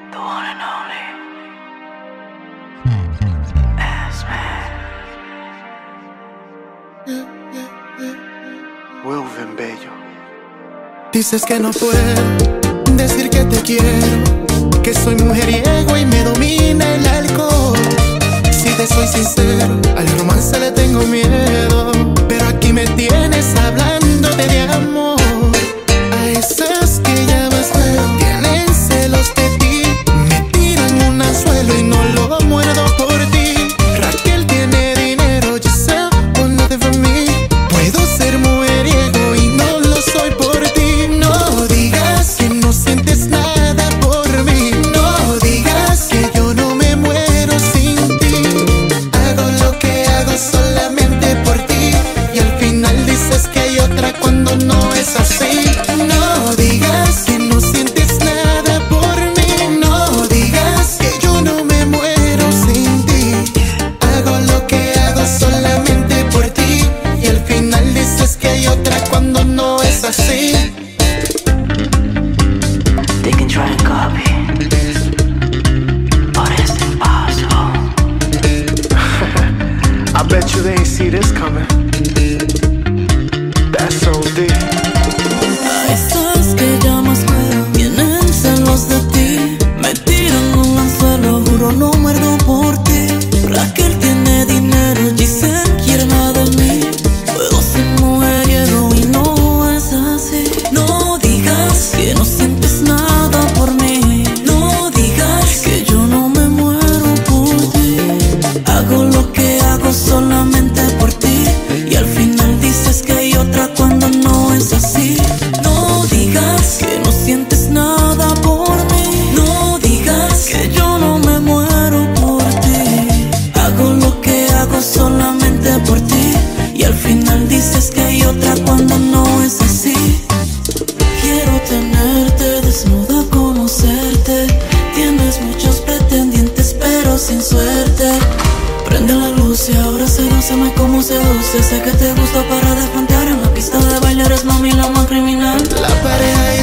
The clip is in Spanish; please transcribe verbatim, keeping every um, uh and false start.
The one and only X-Man. Wilvin Bello. Dices que no puedo decir que te quiero, que soy mujeriego y me domina el alcohol. Si te soy sincero, al romance le tengo miedo, pero aquí me tienes hablándote de amor. A esas que llamas feo tienen celos de ti, me tiran un anzuelo y no lo muerdo por ti. Raquel tiene dinero, Giselle want nothing from me. Puedo ser mujeriego y no lo soy por ti. No digas que no sientes nada por mí, no digas que yo no me muero sin ti. Hago lo que hago solamente por ti y al final dices que hay otra cuando no es así. No digas que no sientes nada por mí, no digas que yo no me muero sin ti. Hago lo que hago solamente por ti y al final dices que hay otra cuando no es así. They can try and copy, but it's impossible. I bet you they ain't see this coming. That's O D. A esas que llamas feo tienen celos de ti, me tiran un anzuelo, juro no muerdo por ti. Raquel tiene dinero, Giselle quiere nada de mí. Puedo ser mujeriego y no es así. No digas que no sientes nada por mí, no digas que yo no me muero por ti. Hago lo que hago solamente por ti y al final dices que hay otra cuando no es así. No digas que no sientes nada por mí, no digas que yo no me muero por ti. Hago lo que hago solamente por ti y al final dices que hay otra cuando no es así. Quiero tenerte desnuda, conocerte. Tienes muchos pretendientes pero sin suerte. Prende la luz y ahora sedúceme como seduce. Sé que te gusta para de frontear en la pista de baile, eres mami la más criminal. La pareja